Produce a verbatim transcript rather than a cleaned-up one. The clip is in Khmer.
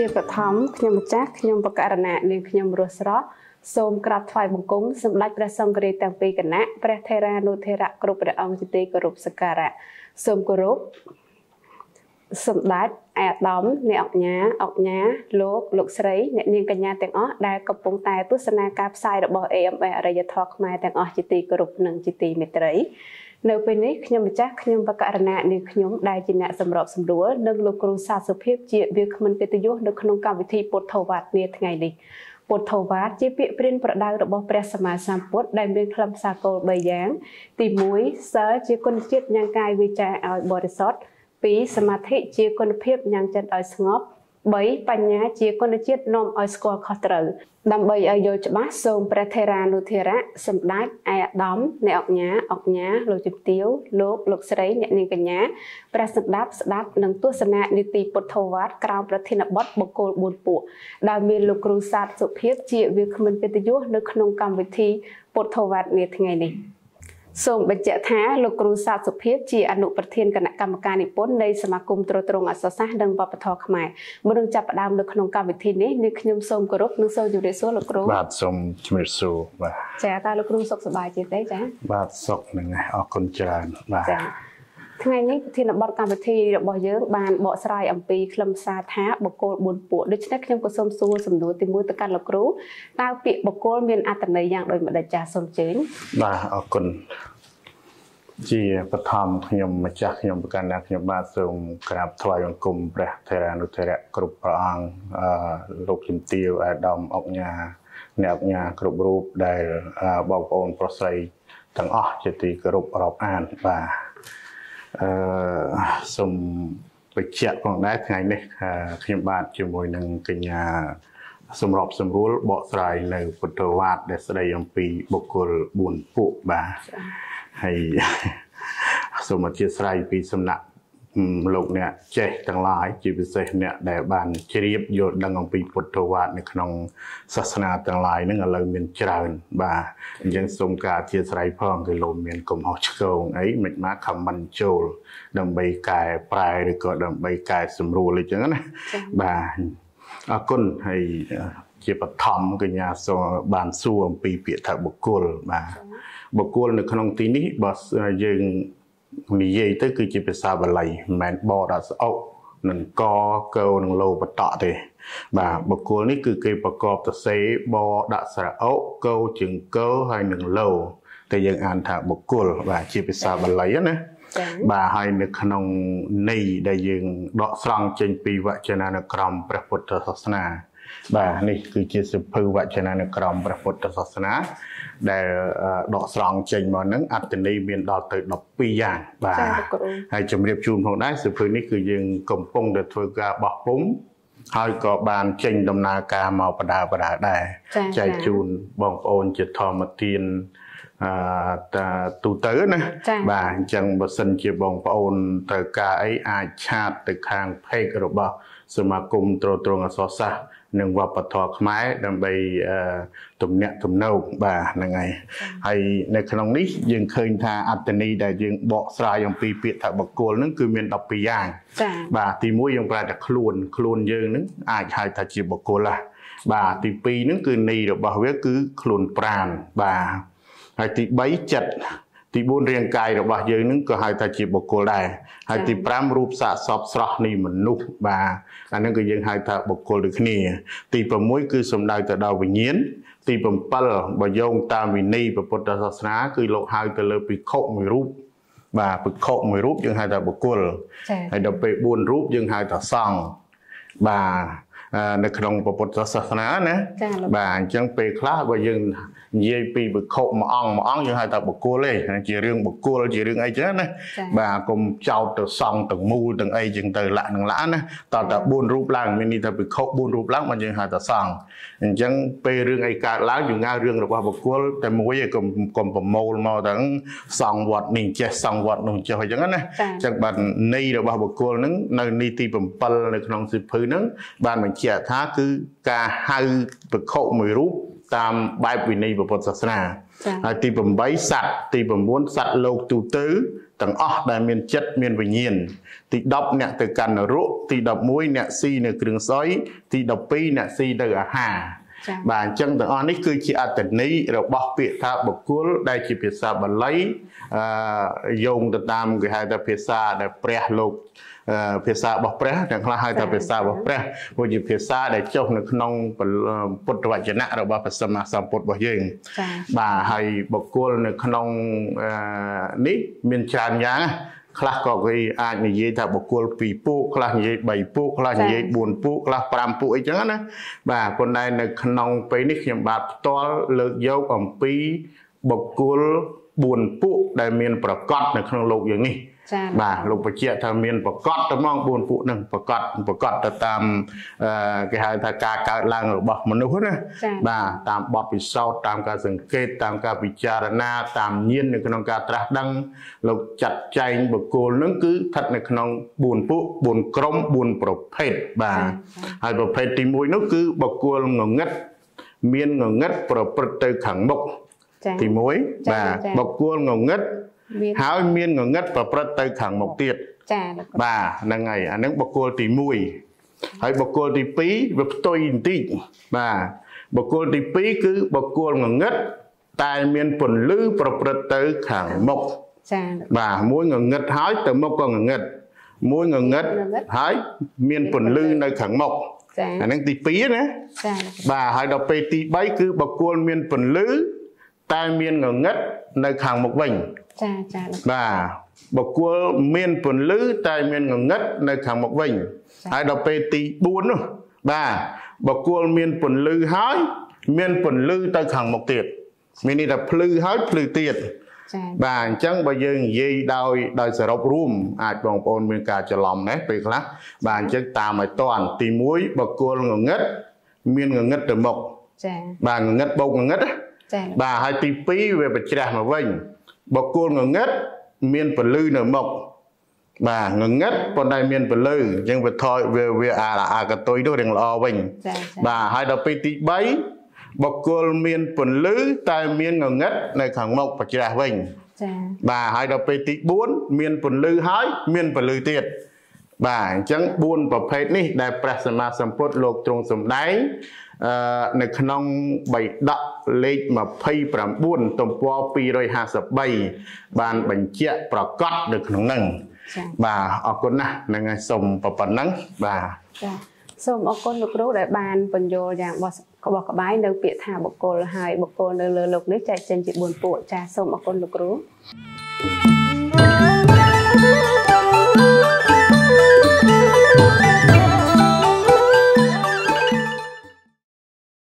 ประทมขยมจักขยมประการณะในขยมรัศระโสมกราบถวายบังคมสำหรับประสงค์กรีต่างปีกันนะพระเทรานุเทระกรุประองจิติกรุปสการะโสมกรุปสมบัติแอดดอมในออกหน้าออกหน้าโลกโลกใสในเนียงกัญญาแต่งอ้อได้กระปงตายตุสนาการสายระบบเอ็มเออรยทอกมาแต่งอ้อจิติกรุปหนึ่งจิติเมตรัยในปีนี้ขยมจักขยมประการณะในขยมได้จินะสำหรับสำรวจเรื่องโลกรุศาสตร์สุภาพเจียวิคมันเป็นตัวในขนมกรรมวิธีปฐวัตเนี่ยไงดิปฐวัตจีเปียเปลี่ยนประดาวระบบประสมาสัมปทได้เป็นคำสากลใบยางตีมุ้ยเสือจีคนจิตยังกายวิจัยเอาบริสุทธิ์ปีสมาธิจีคนเพียบยังจันเอาสงบใบปัญญาจีคนจิตนมเอาสกอร์คอตร์ดำใบเอาโยจบ้าทรงประเทรานุเทระสมดัติไอดอมในออกหน้าออกหน้าโลจิตติวโลกโลกใสเนี่ยนิกัญญาประสดับสดับหนังตัวสนะนิติปฐวัตกราวประเทศบดบกโกลบุญปุดาวมีโลกรุศาสตร์สุภาพเจียวิคมันเป็นตัวในขนมกรรมวิธีปฐวัตเนี่ยไงนี่ส่งบรรเจท้าโลกรุศาสตร์สุภาพจีอนุประเทศคณะกรรมการนิพนธ์ในสมาคมตรงตรงอัศสะดังปปทขมายเมื่อจับดามในขนมกรรมวิธีนี้ในขยมส่งกรุบนึกโซอยู่ในส่วนโลกรุบาทสมชมิสูบาจ้าตาโลกรุสกสบายจีได้จ้าบาทสกหนึ่งไงออกคนจานบาทั้งนี้ที่นบกรรมวิธีบ่อเยอะบานบ่อสลายอัมพีคลำซาท้าบกโกลบุญปวดด้วยชนิดขยมกสมสูสมดุลติมุตการโลกรุตาเปียบกโกลมีอัตนัยอย่างโดยมาได้จ่าสมเจนบาออกคนจีประทำขยมมาจากขยมประการนักขยมมาส่งกราบถวายบังคมพระเทรานุเทระกรุปพระอังโลกจิมติวอาดอมออกญาแนวญากรุปรูปได้บอกองค์ประสัยทั้งอ้อจิติกรุปรอบอ่านว่าสมไปเชี่ยของได้ไงเนี่ยขยมบาทจมวยหนึ่งกัญญาสำหรับสำรู้บ่อสายในพุทธวาทได้แสดงปีบุคคลบุญปุบาให้สมธิสไรปีสำนักโลกเนี่ยเจตั้งหลายจีบิเศษเนี่ยได้บานเชียบโยดดังของปีพุทธวาทในขนมศาสนาตั้งหลายนั่งอะไรเมียนจราวนบ่ายังทรงการเทียสไรพ่องคือโลเมียนกลมหอชโกงไอ้เม็ดม้าคำมันโจลดังใบกายปลายหรือก็ดังใบกายสำรูเลยจังนั้นนะบ่าอากุนให้เกี่ยวกับธรรมกัญญาสบานส่วมปีเปียถักบุกโกลมาบุกโกลในขนมตีนี้บอสยังมีเย่ก็คือจีเป็นซาบะไลแมนบอดัสเอาหนึ่งกอเกลหนึ่งโลปะตะเตะบ่าบุกโกลนี่คือเกี่ยวประกอบตัวเซบอดัสระเอาเกลจึงเกลให้หนึ่งโลแต่ยังอ่านถักบุกโกลบ่าจีเป็นซาบะไลนะบ่าให้ในขนมนี้ได้ยังดอกสลังเจนปีวัจนานกรรมพระพุทธศาสนาบ่านี่คือจีสพืวัจนานกรรมพระพุทธศาสนาได้ดอกสลังเจนมานั้นอัตติเมียนดอกเตยดอกปีอย่างบ่าให้จำเรียบจูนของได้สพืนี้คือยังกลมปงเดือดធ្វើការបោះពុំហើយក៏បានចេញដំណើរការមកបដាបដាដែរចែកជូនបងប្អូនជាធម្មទានតាទូទៅណាបាទអញ្ចឹងបើសិនជាបងប្អូនត្រូវការអីអាចឆាតទៅខាងเพจរបស់សមាគមត្រួតត្រងអក្សរសាស្ត្រនិងវប្បធម៌ខ្មែរដើម្បីទំនាក់ទំនងបាទហ្នឹងហើយហើយនៅក្នុងនេះយើងឃើញថាអត្តន័យដែលយើងបកស្រាយអំពីពាក្យថាបុគ្គលហ្នឹងគឺមានដប់ពីរយ៉ាងបាទទីមួយយើងប្រើតែខ្លួនខ្លួនយើងហ្នឹងអាចហៅថាជាបុគ្គលណាបាទទីពីរហ្នឹងគឺន័យរបស់វាគឺខ្លួនប្រាណបាទហើយទីបីចិត្តទីបួនរាងកាយរបស់យើងនឹងក៏ហៅថាជាបុគ្គលដែរហើយទីប្រាំរូបសាកសពស្រស់នៃមនុស្សបាទអានឹងក៏យើងហៅថាបុគ្គលដូចគ្នាទីប្រាំមួយគឺសំដៅទៅដល់វិញ្ញាណទីប្រាំបើយោងតាមវិន័យពុទ្ធសាសនាគឺលោកហៅទៅលើភិក្ខុមួយរូបបាទភិក្ខុមួយរូបយើងហៅថាបុគ្គលហើយដល់ពេលបួនរូបយើងហៅថាសង្ឃបាទនៅក្នុងពុទ្ធសាសនាណាបាទអញ្ចឹងពេលខ្លះបើយើងនិយាយពីបុគ្គលមួយអង្គមួយអង្គយើងហៅថាបុគ្គលទេជារឿងបុគ្គលជារឿងអីចឹងណាបាទកុំចោតទៅសង្ឃទាំងមូលទាំងអីចឹងទៅលាក់នឹងលាក់ណាតើតាបួនរូបឡើងមានន័យថាបុគ្គលបួនរូបឡើងមកយើងហៅថាសង្ឃអញ្ចឹងពេលរឿងអីកើតឡើងយើងហៅរឿងរបស់បុគ្គលតែមួយឯងកុំកុំប្រមូលមកទាំងសង្ឃវត្តនេះចេះសង្ឃវត្តនោះចេះអញ្ចឹងណាអញ្ចឹងបាទន័យរបស់បុគ្គលហ្នឹងនៅនីតិbảyនៅក្នុងសិភៅហ្នឹងបានបញ្ជាក់ថាគឺការហៅបុគ្គលមួយរូបតាមបែបវិន័យពុទ្ធសាសនាហើយទីeightសត្វទីnineសត្វលោកទូទៅទាំងអស់ដែលមានចិត្តមានវិញ្ញាណទីtenអ្នកទៅកាន់នរកទីelevenអ្នកស៊ីនៅគ្រឿងសយទីtwelveអ្នកស៊ីនៅអាហារបាទអញ្ចឹងទាំងអស់នេះគឺជាអត្ថន័យរបស់ពាក្យថាបុគ្គលដែលជាភាសាបាលីអឺយោងទៅតាមគេហៅថាភាសាដែលព្រះលោកភាសារបស់ព្រះទាំងខ្លះហៅថាភាសារបស់ព្រះព្រោះជាភាសាដែលចុះនៅក្នុងពុទ្ធវចនៈរបស់ព្រះសម្មាសម្ពុទ្ធរបស់យើងបាទហើយបុគ្គលនៅក្នុងនេះមានច្រើនយ៉ាងខ្លះក៏គេអាចនិយាយថាបុគ្គលពីរពួកខ្លះនិយាយthreeពួកខ្លះនិយាយfourពួកខ្លះfiveពួកអីចឹងណាបាទប៉ុន្តែនៅក្នុងពេលនេះខ្ញុំបាទផ្ទាល់លើកយកអំពីបុគ្គលfourពួកដែលមានប្រកបនៅក្នុងលោកយើងនេះបាទលោកបញ្ជាក់ថាមានប្រកបតែមកfourពួកនឹងប្រកបប្រកបទៅតាមគេហៅថាការកើតឡើងរបស់មនុស្សណាបាទតាមបទពិសោធន៍តាមការសង្កេតតាមការពិចារណាតាមញាណនៅក្នុងការត្រាស់ដឹងលោកចាត់ចែងបុគ្គលនឹងគឺស្ថិតនៅក្នុងfourពួកfourក្រុមfourប្រភេទបាទហើយប្រភេទទីoneនោះគឺបុគ្គលងងឹតមានងងឹតប្រព្រឹត្តទៅខាងមុខទីoneបាទបុគ្គលងងឹតហើយមានងងឹតប្រព្រឹត្តទៅខាងមុខទៀតចាបាទហ្នឹងហើយអាហ្នឹងបុគ្គលទីoneហើយបុគ្គលទីtwoវាផ្ទុយបន្តិចបាទបុគ្គលទីtwoគឺបុគ្គលងងឹតតែមានពន្លឺប្រព្រឹត្តទៅខាងមុខចាបាទមួយងងឹតហើយទៅមុខក៏ងងឹតមួយងងឹតហើយមានពន្លឺនៅខាងមុខចាអាហ្នឹងទីtwoណាចាបាទហើយដល់ពេលទីthreeគឺបុគ្គលមានពន្លឺតែមានងងឹតនៅខាងមុខវិញចាចាបាទបុគ្គលមានពន្លឺតែមានងងឹតនៅខាងមុខវិញហើយដល់ពេលទីfourនោះបាទបុគ្គលមានពន្លឺហើយមានពន្លឺទៅខាងមុខទៀតមានន័យថាភ្លឺហើយភ្លឺទៀតចាបាទអញ្ចឹងបើយើងនិយាយដោយដោយសរុបរួមអាចបងប្អូនមានការច្រឡំណាពេលខ្លះបាទអញ្ចឹងតាមឲ្យតាន់ទីoneបុគ្គលងងឹតមានងងឹតទៅមុខចាបាទងងឹតបូកងងឹតចាបាទហើយទីtwoវាបច្រាស់មកវិញបុគ្គលងងឹតមានពលឺនៅមុខបាទងងឹតប៉ុន្តែមានពលឺអញ្ចឹងវាថយវាវាអាអាកតុយនោះរៀងល្អវិញបាទហើយដល់ពេលទីthreeបុគ្គលមានពលឺតែមានងងឹតនៅខាងមុខបច្រាស់វិញចាបាទហើយដល់ពេលទីfourមានពលឺហើយមានពលឺទៀតបាទអញ្ចឹងfourប្រភេទនេះដែលព្រះសម្មាសម្ពុទ្ធលោកទ្រង់សម្ដែងអឺនៅក្នុងបៃដកលេខtwenty-nineទំព័រtwo fifty-threeបានបញ្ជាក់ប្រកាសនៅក្នុងហ្នឹងបាទអរគុណណាស់ហ្នឹងហើយសូមប៉ុណ្ណឹងបាទចាសូមអរគុណលោកគ្រូដែលបានបញ្យល់យ៉ាងបោះក្បោះក្បាយនៅពាក្យថាបុគ្គលហើយបុគ្គលនៅលើលោកនេះចែកចេញជាfourពួកចាសូមអរគុណលោកគ្រូ